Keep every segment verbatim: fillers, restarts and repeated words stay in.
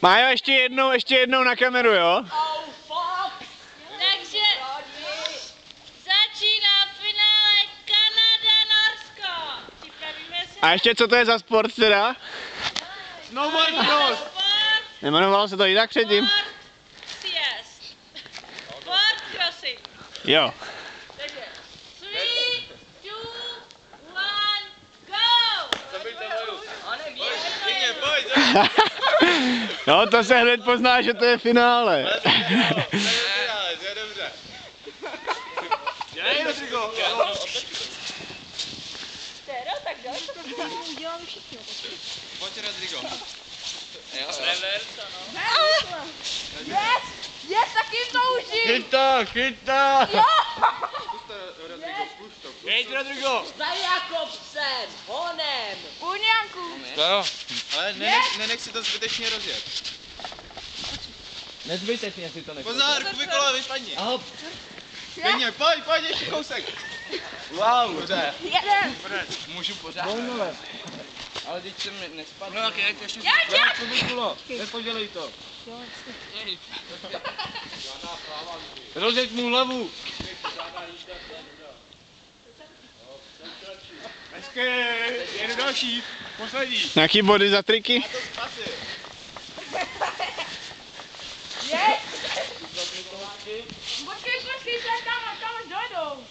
Májo, ještě jednou, ještě jednou na kameru, jo? Oh, fuck. Takže začíná finále Kanada-Norsko. Připravíme se. A ještě co to je za sport teda? Snowboard cross. Sport, Nejmenovalo se to jinak předtím? sport, siest. Sport crossing. Jo. Takže three, two, one, go! No to se hned pozná, že to je finále. Dělej, Rodrigo. Tero, tak dál, to uděláme všichni. Pojď, Rodrigo. Yes! Yes, taky toužím! Chyť to, chyť to. Jo! Chyť, Rodrigo. Za Jakobsem, honem. Půňánku! Jo. Ale nenech, nenech si to zbytečně rozjet. Nezbytečně si to nechal. Pozor, Kubikolo, vypadni. Ahop. Pěkně, pojď, pojď, ještě kousek. Wow, dobře. Jeden! Můžu pořád. Volnole. Ale teď se mi nespadne. No tak je, ještě si... Já, já! Kubikulo, nepodělej to. Rozjeď mu hlavu. Hezky, jedu další, poslední. Nějaký body za triky? Yes! Počkej, počkej, se tam, tam až dojdou.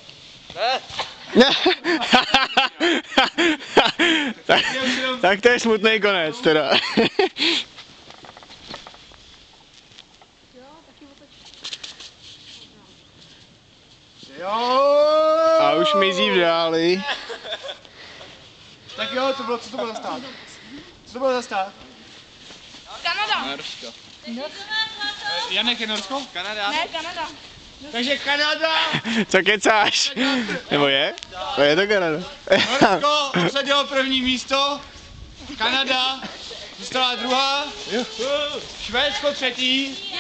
tak, tak to je smutný konec teda. Jo. A už mizí v dáli. Tak jo, to bylo, co to bylo za stát? Co to bylo za stát? Kanada. Norsko. Janek je Norsko? Kanada. Ne, Kanada. Takže Kanada. Co kecáš? Nebo je? To je to Kanada. Norsko obsadilo první místo. Kanada zůstala druhá. Švédsko třetí.